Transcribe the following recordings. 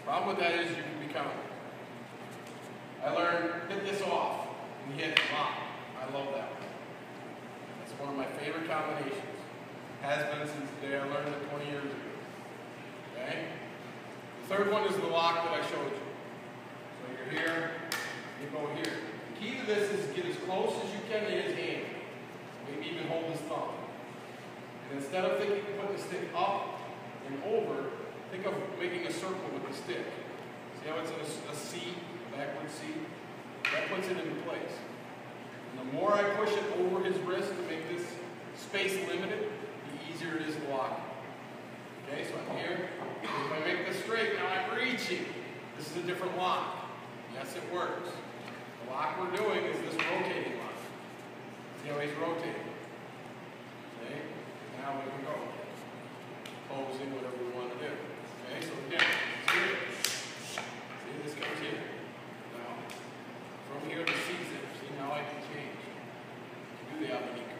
Problem with that is you can be counted. I learned hit this off and hit lock. I love that one. That's one of my favorite combinations. Has been since the day I learned it 20 years ago. Okay? The third one is the lock that I showed you. So you're here, you go here. The key to this is get as close as you can to his hand. Maybe even hold his thumb. And instead of thinking of putting the stick up and over, think of making a circle with the stick. See how it's in a C, backward C? That puts it into place. And the more I push it over his wrist to make this space limited, the easier it is to lock. Okay, so I'm here. If I make this straight, now I'm reaching. This is a different lock. Yes, it works. The lock we're doing is this rotating lock. See how he's rotating? Okay, now we can go. Posing, whatever we want to do. Okay, so again, here. See, this comes here. Now, from here to C-zip. See, now I can change. Do the abanico.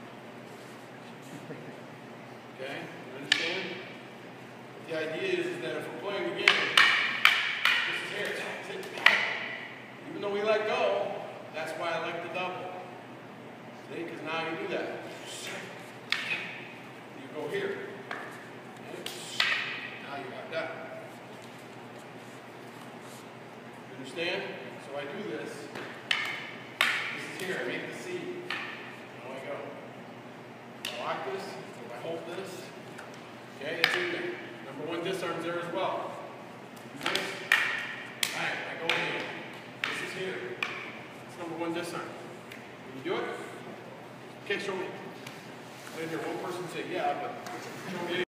Okay, you understand? The idea is that if we're playing the game, this is here, even though we let go, that's why I like the double. See, because now you do that. You go here. Okay. Now you got that. You understand? So I do this. This is here, I make the C. Now I go. I lock this, if I hold this, okay, it's in there. Number one disarm's there as well. Do this. Alright, I go in here. This is here. It's number one disarm. Can you do it? Okay, show me. I didn't hear one person say yeah, but show me.